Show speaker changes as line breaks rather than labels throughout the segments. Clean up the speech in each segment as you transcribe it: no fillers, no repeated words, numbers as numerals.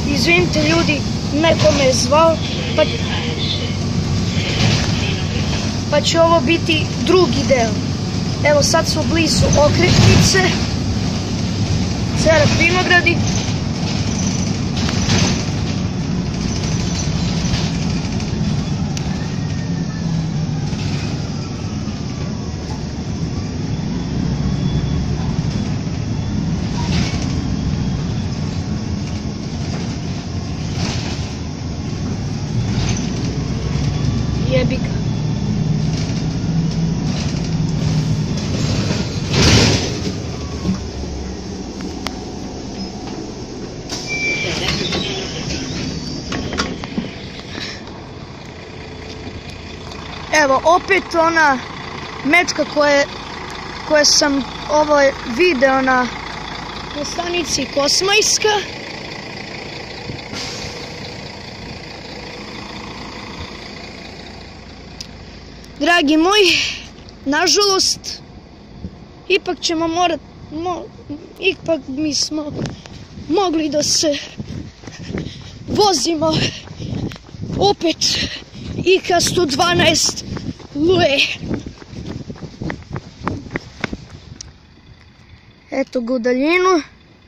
Izvinite ljudi, neko me je zvao, pa će ovo biti drugi deo. Evo sad smo blizu okretnice, Cerak Vinogradi. Jebi ga. Evo, opet ona mečka koje sam video na stanici Kosmajska. Dragi moji, nažalost, ipak mi smo mogli da se vozimo opet IK-112 Lue. Eto ga u daljinu.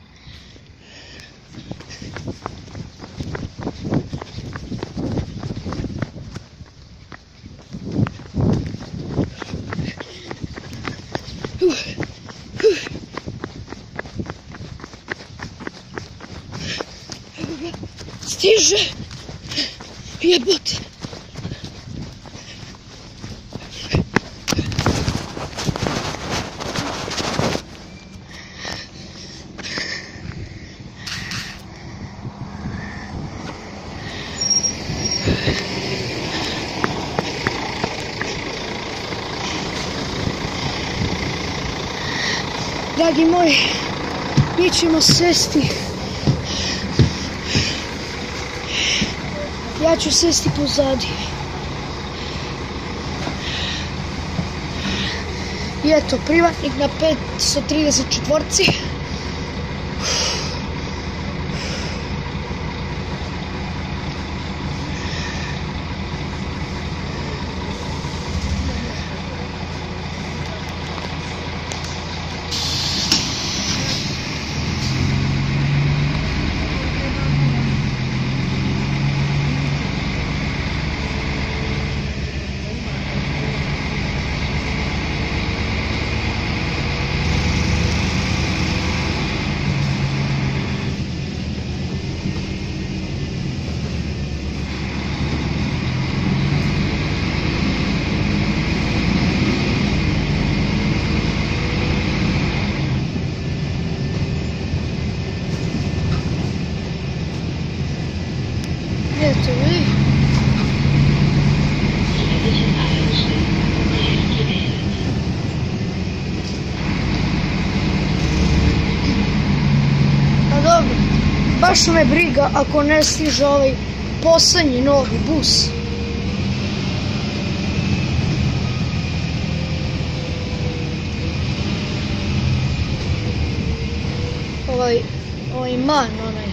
Stiže, jebote. Dragi moji, mi ćemo sesti. Ja ću sesti pozadi. I eto, privatnik na 534. Eto vi. Pa dobro, baš me briga ako ne stiže ovaj poslednji novi bus. Ovaj man, onaj.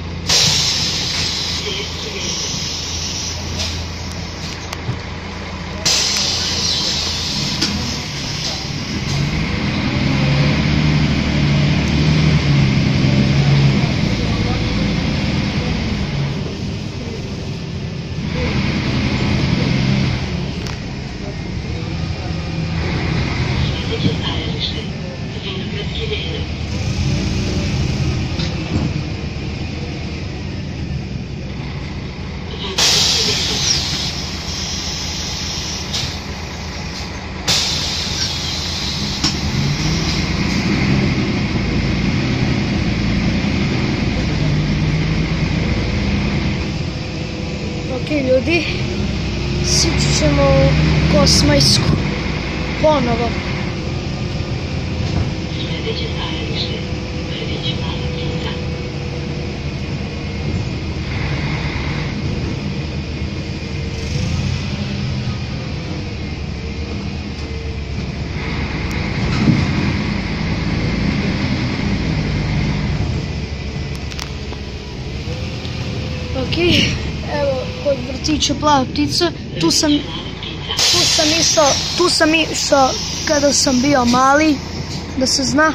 Ljudi, sići ćemo u Kosmajsku ponovo. Ok, evo kod vrtića Plava ptica, tu sam išao kada sam bio mali, da se zna.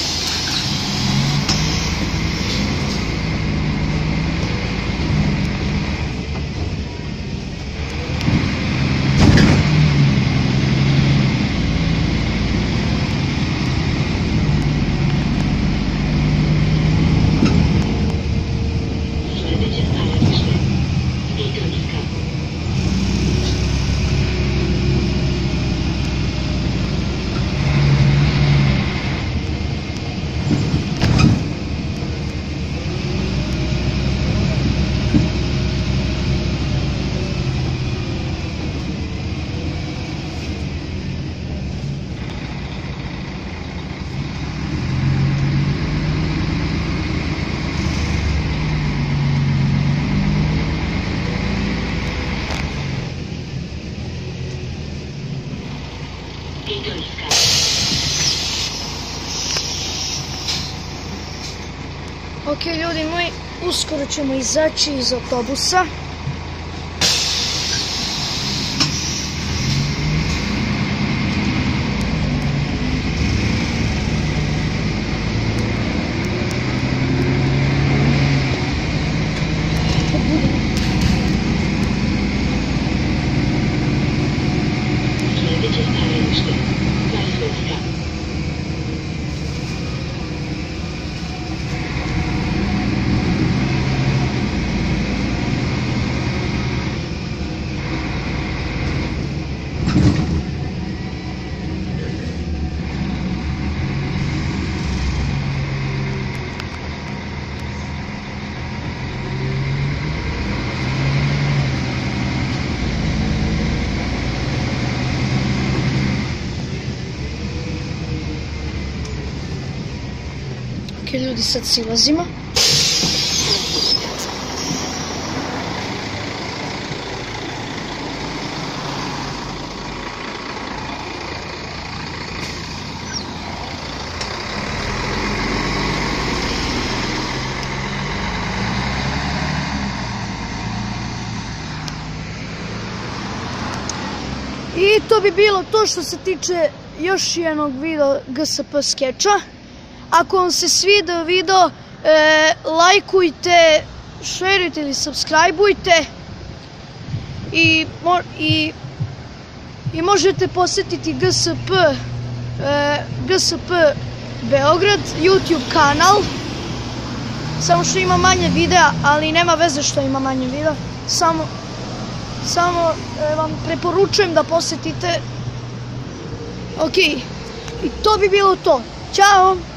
Ok, ljudi moji, uskoro ćemo izaći iz autobusa. Ok, ljudi, sad silazimo. I to bi bilo to što se tiče još jednog video GSP skeča. Ako vam se svidio video, lajkujte, šerujte ili subscribeujte i možete posjetiti GSP Beograd YouTube kanal. Samo što ima manje videa, ali nema veze što ima manje videa. Samo vam preporučujem da posjetite. Ok, i to bi bilo to. Ćao!